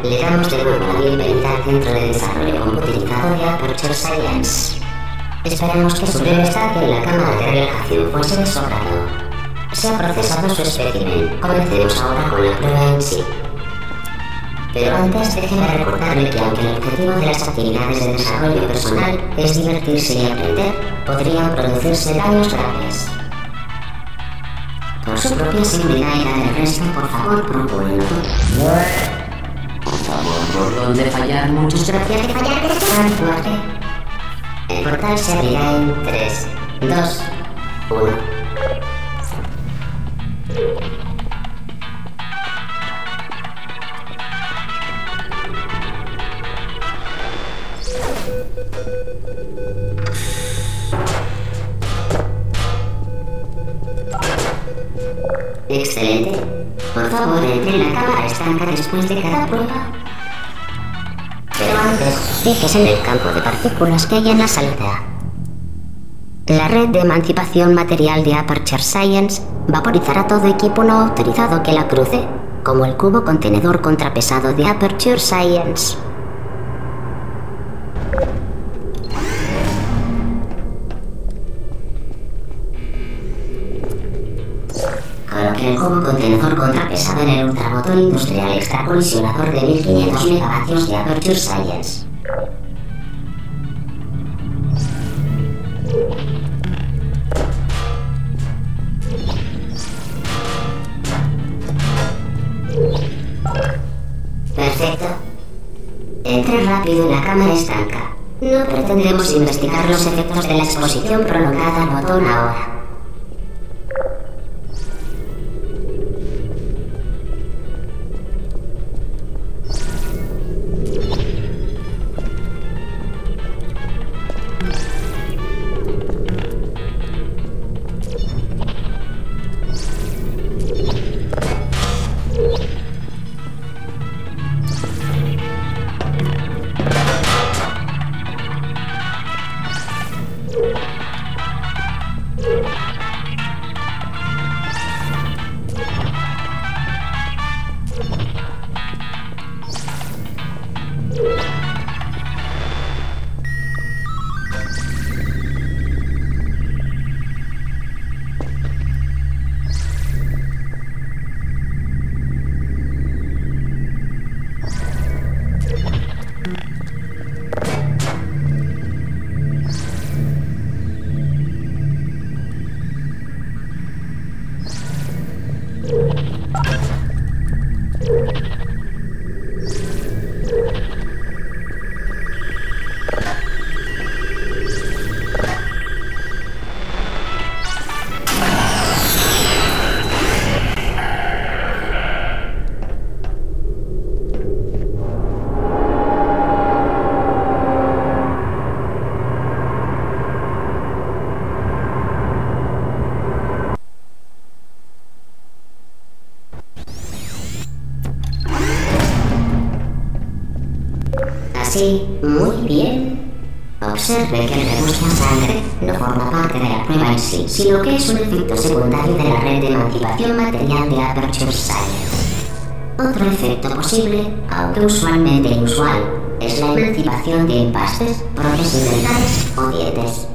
Le damos de nuevo la bienvenida al Centro de Desarrollo Computerizado de Aperture Science. Esperamos que su breve estancia en la cámara de relajación fuese de su agrado. Se ha procesado su espécimen. Comencemos ahora con la prueba en sí. Pero antes, déjeme recordarle que aunque el objetivo de las actividades de desarrollo personal es divertirse y aprender, podrían producirse daños graves. Por su propia seguridad y la del resto, por favor, procúrenlo. Por favor, ¿por dónde fallar? Muchas gracias de fallar de fuerte. El portal se abrirá en 3, 2, 1. Excelente. Por favor, entre en la cámara estanca después de cada prueba. Pero antes, fíjese en el campo de partículas que hay en la salida. La red de emancipación material de Aperture Science vaporizará todo equipo no autorizado que la cruce, como el cubo contenedor contrapesado de Aperture Science. Coloque el cubo contenedor contrapesado en el ultramotor industrial extracolisionador de 1500 megavatios de Aperture Science. Perfecto. Entre rápido en la cámara estanca. No pretendemos investigar los efectos de la exposición prolongada al botón ahora. Sí, muy bien. Observe que el rebusque en sangre no forma parte de la prueba en sí, sino que es un efecto secundario de la red de emancipación material de Aperture Science. Otro efecto posible, aunque usualmente inusual, es la emancipación de empastes, prótesis dentales o dientes.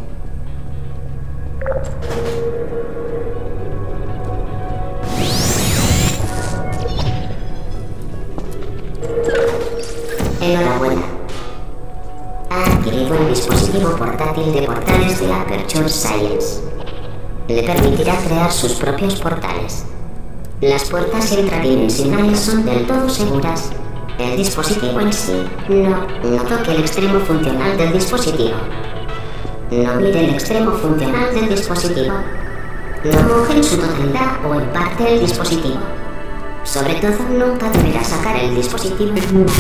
Enhorabuena. Ha adquirido un dispositivo portátil de portales de Aperture Science. Le permitirá crear sus propios portales. Las puertas intradimensionales son del todo seguras. El dispositivo en sí, no toque el extremo funcional del dispositivo. No mire el extremo funcional del dispositivo. No moje en su totalidad o en parte el dispositivo. Sobre todo, nunca deberá sacar el dispositivo.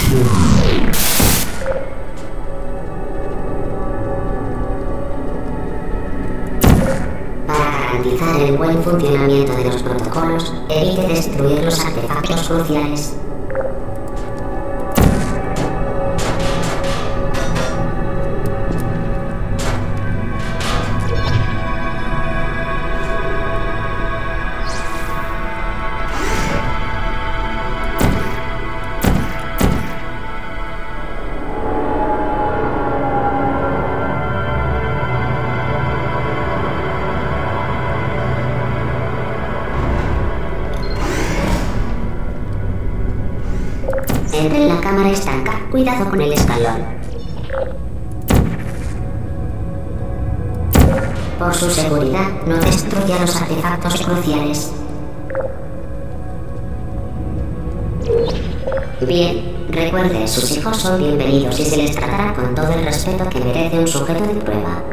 Para garantizar el buen funcionamiento de los protocolos, evite destruir los artefactos cruciales. cámara estanca. Cuidado con el escalón. Por su seguridad, no destruya los artefactos cruciales. Bien, recuerde, sus hijos son bienvenidos y se les tratará con todo el respeto que merece un sujeto de prueba.